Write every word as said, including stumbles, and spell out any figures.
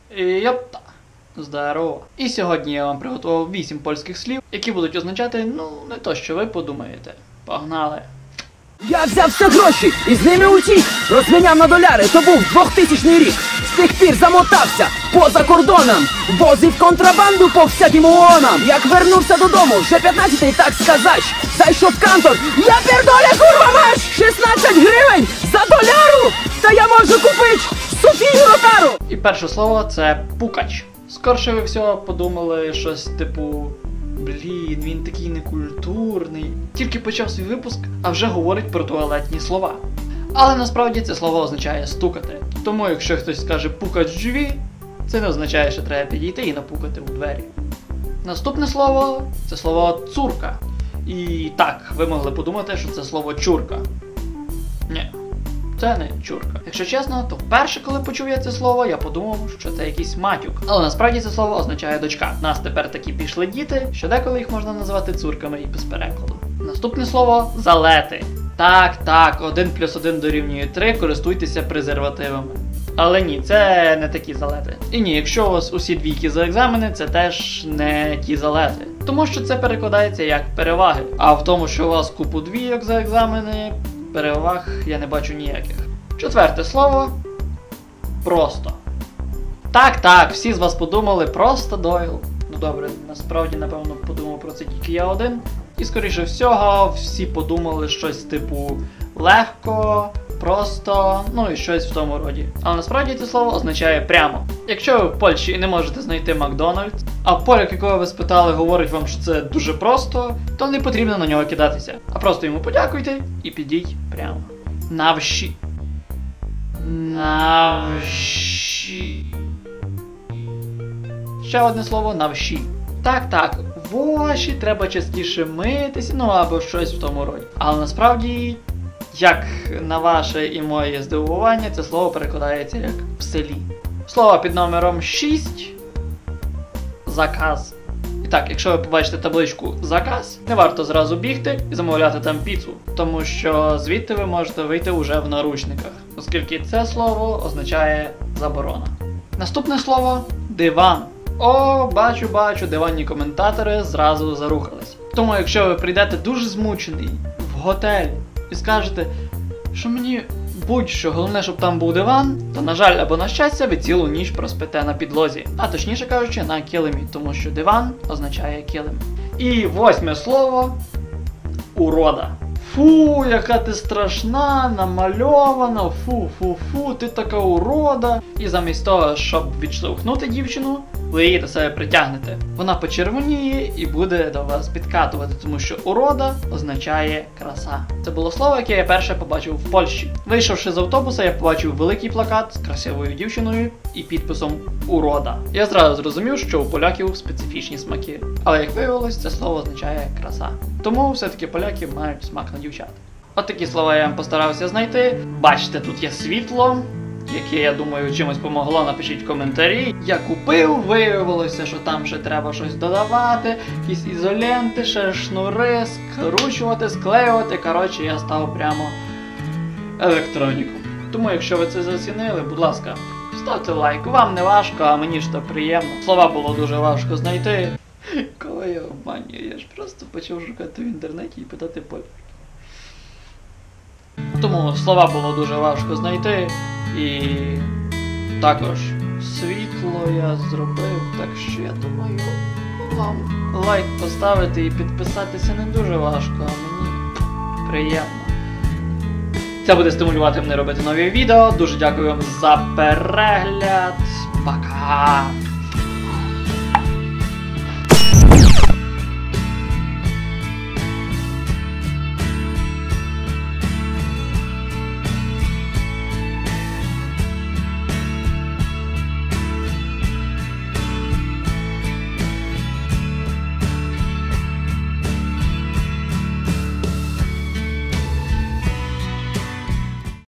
Йопта! Здорово! І сьогодні я вам приготував вісім польських слів, які будуть означати, ну, не то, що ви подумаєте. Погнали! Я взяв все гроші і з ними утік. Розміняв на доляри, то був двохтисячний рік. З тих пір замотався поза кордоном. Возив контрабанду по всяким ООНам. Як вернувся додому, вже п'ятнадцятий, так сказать. Зайшов в кантор, я пердоля, курва маш! шістнадцять гривень за доляру! Та я можу купити Софію Ротару! І перше слово це пукач. Скорше ви всього подумали щось типу... Блін, він такий некультурний. Тільки почав свій випуск, а вже говорить про туалетні слова. Але насправді це слово означає стукати. Тому якщо хтось скаже пукач в джві, це не означає, що треба підійти і напукати у двері. Наступне слово – це слово цурка. І так, ви могли подумати, що це слово чурка. Ні, це не чурка. Якщо чесно, то вперше, коли почув я це слово, я подумав, що це якийсь матюк. Але насправді це слово означає дочка. У нас тепер такі пішли діти, що деколи їх можна називати цурками і без перекладу. Наступне слово – залети. Так, так, один плюс один дорівнює три, користуйтеся презервативами. Але ні, це не такі залети. І ні, якщо у вас усі двійки за екзамени, це теж не ті залети. Тому що це перекладається як переваги. А в тому, що у вас купу двійок за екзамени, переваг я не бачу ніяких. Четверте слово – просто. Так, так, всі з вас подумали просто Дойл. Ну добре, насправді, напевно, подумав про це тільки я один. І скоріше всього, всі подумали щось типу легко, просто, ну і щось в тому роді. Але насправді це слово означає прямо. Якщо ви в Польщі і не можете знайти Макдональдс, а поляк, якого ви спитали, говорить вам, що це дуже просто, то не потрібно на нього кидатися. А просто йому подякуйте і підіть прямо. Навші. Навші. Ще одне слово – навші. Так, так, воші треба частіше митися, ну або щось в тому роді. Але насправді, як на ваше і моє здивування, це слово перекладається як в селі. Слово під номером шість – заказ. І так, якщо ви побачите табличку «заказ», не варто зразу бігти і замовляти там піцу, тому що звідти ви можете вийти уже в наручниках, оскільки це слово означає заборона. Наступне слово – диван. О, бачу, бачу, диванні коментатори зразу зарухались. Тому якщо ви прийдете дуже змучений в готель і скажете, що мені будь-що, головне, щоб там був диван, то, на жаль, або на щастя, ви цілу ніч проспите на підлозі. А точніше кажучи, на килимі, тому що диван означає килим. І восьме слово – урода. Фу, яка ти страшна, намальована, фу-фу-фу, ти така урода. І замість того, щоб відштовхнути дівчину, ви її до себе притягнете. Вона почервоніє і буде до вас підкатувати, тому що урода означає краса. Це було слово, яке я перше побачив в Польщі. Вийшовши з автобуса, я побачив великий плакат з красивою дівчиною і підписом «Урода». Я зразу зрозумів, що у поляків специфічні смаки. Але як виявилось, це слово означає краса. Тому все-таки поляки мають смак на дівчат. От такі слова я вам постарався знайти. Бачите, тут є світло, яке, я думаю, чимось помогло, напишіть в коментарі. Я купив, виявилося, що там ще треба щось додавати, якісь ізоленти, ще шнури, скручувати, склеювати. Коротше, я став прямо електроніком. Тому, якщо ви це зацінили, будь ласка, ставте лайк. Вам не важко, а мені ж то приємно. Слова було дуже важко знайти. Коли я обманюю, я ж просто почав шукати в інтернеті і питати поляк. Тому слова було дуже важко знайти. І також світло я зробив, так що я думаю, вам лайк поставити і підписатися не дуже важко, а мені приємно. Це буде стимулювати мене робити нові відео. Дуже дякую вам за перегляд. Пока!